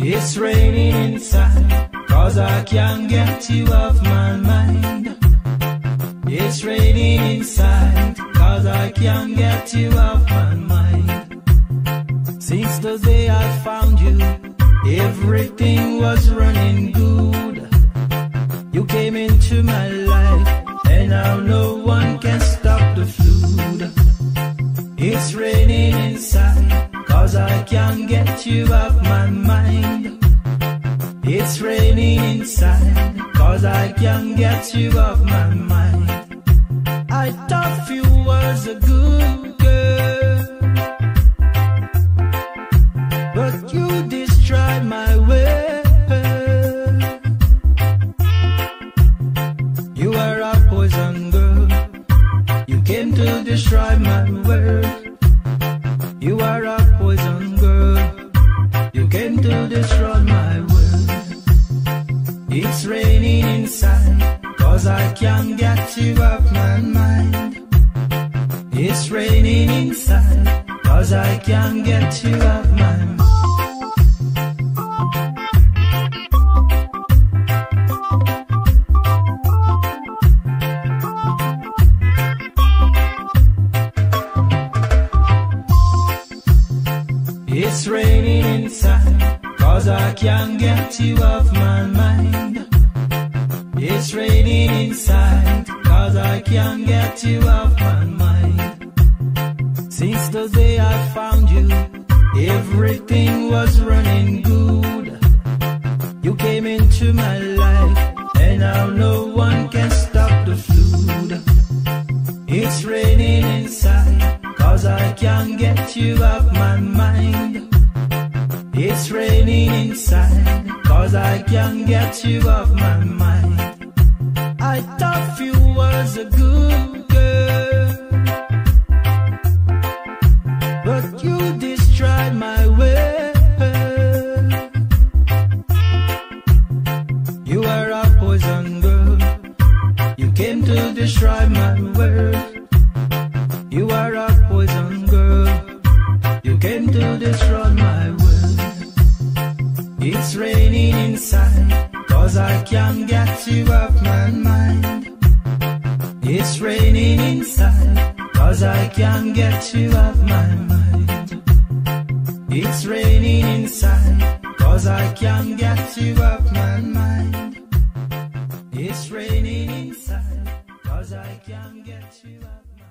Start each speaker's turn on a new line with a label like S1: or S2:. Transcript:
S1: It's raining inside, 'cause I can't get you off my mind. It's raining inside, 'cause I can't get you off my mind. Since the day I found you, everything was running good. You came into my life, and now no one can stop the flood. It's raining inside, 'cause I can't get you off my mind. It's raining inside, 'cause I can't get you off my mind. I thought you was a good girl, but you destroyed my world. You are a poison girl, you came to destroy my world. You are a poison girl, you came to destroy my world. It's raining inside, 'cause I can't get you off my mind. It's raining inside, 'cause I can't get you off my mind. It's raining inside, 'cause I can't get you off my mind. It's raining inside, 'cause I can't get you off my mind. Since the day I found you, everything was running good. You came into my life, and now no one can stop the flood. It's raining inside, 'cause I can't get you off my mind. It's raining inside, 'cause I can't get you off my mind. I thought you was a good girl, but you destroyed my world. You are a poison girl, you came to destroy my world. You are a poison girl, you came to destroy my world. It's raining inside, 'cause I can't get you off my mind. It's raining inside, 'cause I can't get you off my mind. It's raining inside, 'cause I can't get you off my mind. It's raining inside, 'cause I can't get you off my mind.